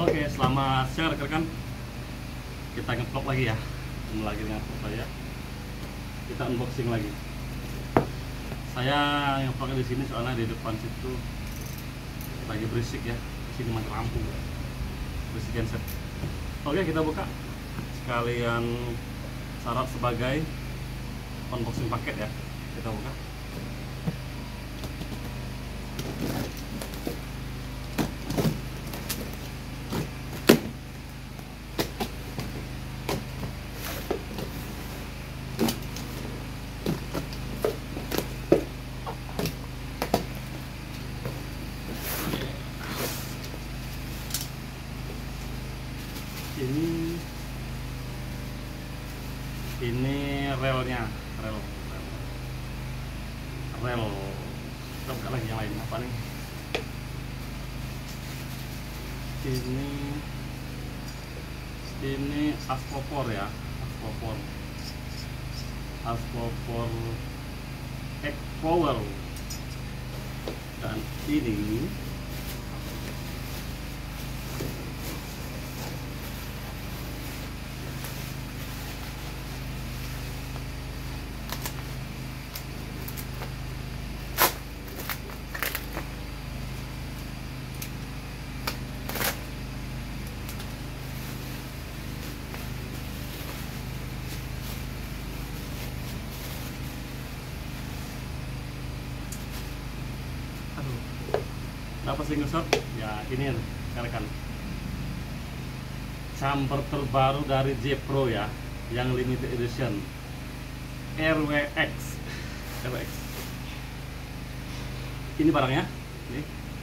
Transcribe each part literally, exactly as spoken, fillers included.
Oke, selamat siang rekan-rekan. Kita nge-vlog lagi ya. Ketemu lagi dengan saya. Kita unboxing lagi. Saya nge-vlognya di sini soalnya di depan situ lagi berisik ya. Di sini mati lampu. Berisik genset. Oke, kita buka. Sekalian syarat sebagai unboxing paket ya. Kita buka. ini ini relnya rel rel, rel. Kita buka lagi yang lain apa nih. Ini ini aspopor ya, aspopor aspopor X Power. Dan ini apa sih ngesot ya. Ini rekan camper terbaru dari J Pro ya, yang limited edition R W X. R W X ini barangnya nih.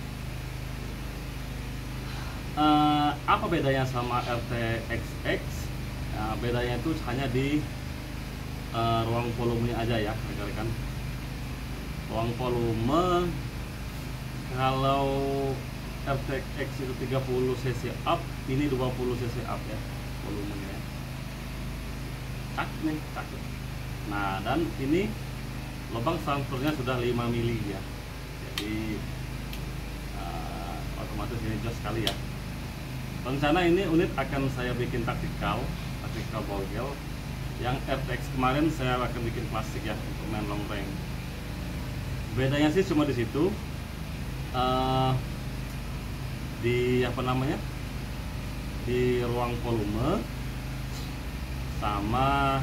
Uh, apa bedanya sama R T X X? Nah, bedanya itu hanya di uh, ruang volumenya aja ya rekan-rekan. Ruang volume kalau R T X X itu tiga puluh cc up, ini dua puluh cc up ya volumenya. Cakep nih, cakep. Nah, dan ini lubang transfernya sudah lima mili ya. Jadi uh, otomatis ini jos sekali ya. Rencana ini unit akan saya bikin taktikal, taktikal bogel. Yang R T X kemarin saya akan bikin klasik ya untuk main long range. Bedanya sih cuma di situ. Uh, di apa namanya di ruang volume sama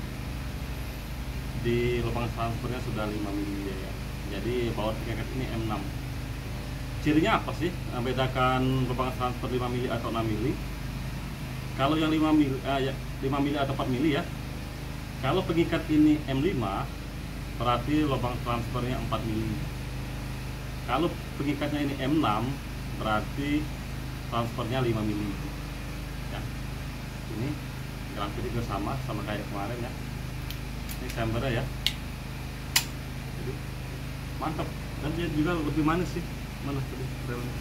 di lubang transfernya sudah lima mili ya. Jadi baut tingkat ini M enam. Cirinya apa sih bedakan lubang transfer lima mili atau enam mili? Kalau yang lima mili, eh, lima mili atau empat mili ya, kalau pengikat ini M lima berarti lubang transfernya empat mili. Kalau pengikatnya ini M enam berarti transfernya lima mili ya. Ini grafik juga sama sama kayak kemarin ya. Ini cambernya ya. Jadi mantap, dan dia juga lebih manis sih. Mana tadi relnya?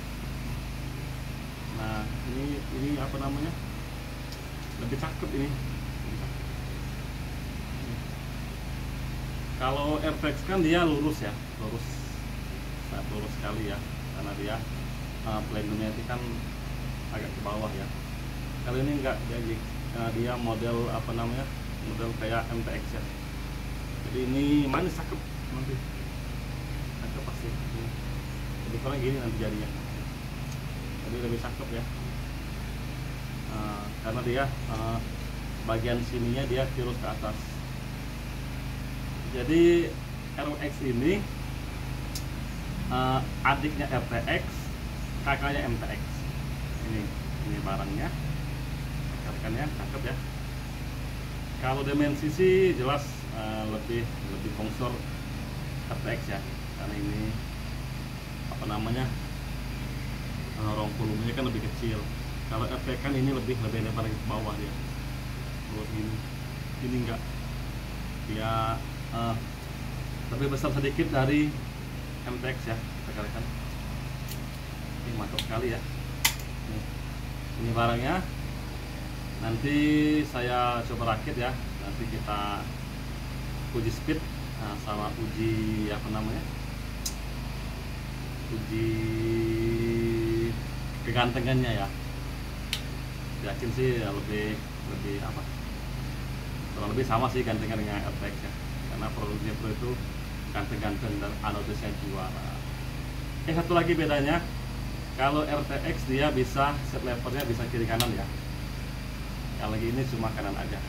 Nah, ini ini apa namanya? Lebih cakep ini. Lebih cakep. Kalau R T X kan dia lurus ya, lurus. Sangat lurus sekali ya, karena dia uh, pelindungnya itu kan agak ke bawah ya. Kali ini enggak, jadi uh, dia model apa namanya, model kayak M T X ya. Jadi ini manis, cakep nanti, cakep pasti. Lebih kurang gini nanti jadinya. Jadi lebih cakep ya, uh, karena dia uh, bagian sininya dia tirus ke atas. Jadi R W X ini Uh, adiknya R T X, kakaknya M T X. Ini, ini barangnya, rekan-rekannya cakep ya. Kalau dimensi sih jelas uh, lebih lebih bongsor R T X ya, karena ini apa namanya uh, ruang volumenya kan lebih kecil. Kalau R T X kan ini lebih lebih lebar ke bawah dia. Terus ini, ini enggak, dia uh, lebih besar sedikit dari M T X ya rekan-rekan. Ini mantap sekali ya. Nih, ini barangnya. Nanti saya coba rakit ya. Nanti kita uji speed, nah, sama uji apa namanya, uji kegantengannya ya. yakin sih ya lebih lebih apa kurang lebih sama sih gantengan dengan R T X ya, karena produksi Pro itu ganteng-ganteng dan anodisnya juara. Eh satu lagi bedanya, kalau R T X dia bisa set levelnya bisa kiri kanan ya, yang lagi ini cuma kanan aja,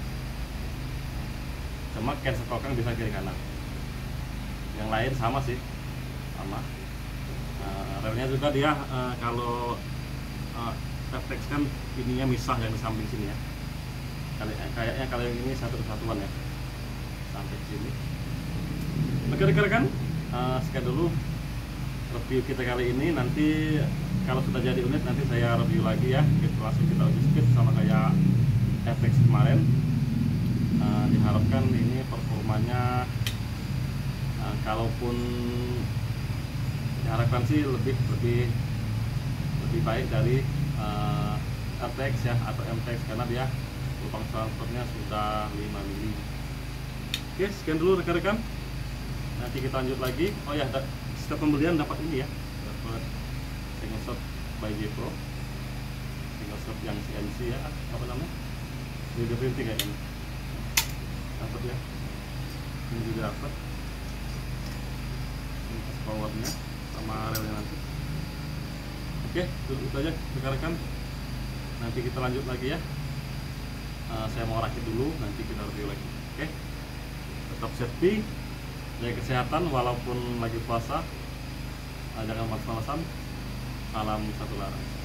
cuma cancel kokang bisa kiri kanan, yang lain sama sih sama. Uh, relnya juga dia uh, kalau uh, R T X kan ininya misah yang di samping sini ya, kayaknya kalau yang ini satu kesatuan ya sampai sini. Oke rekan-rekan, uh, sekian dulu review kita kali ini. Nanti kalau sudah jadi unit nanti saya review lagi ya, kita langsung kita uji speed sama kayak R T X kemarin. Uh, diharapkan ini performanya uh, kalaupun diharapkan sih lebih lebih lebih baik dari uh, R T X ya atau M T X, karena dia lubang transfernya sudah lima mili. Oke, sekian dulu rekan-rekan. Nanti kita lanjut lagi. Oh ya, setiap pembelian dapat ini ya, dapat single shot by J Pro, single shot yang C N C ya, apa namanya, tiga D printing kayak ini dapat ya. Ini juga dapat ini powernya sama relnya nanti. Oke, itu aja rekan-rekan. Nanti kita lanjut lagi ya. Uh, saya mau rakit dulu, nanti kita review lagi. Oke, tetap safety, jaga kesehatan walaupun lagi puasa. Uh, jangan malas-malasan. Salam satu laras.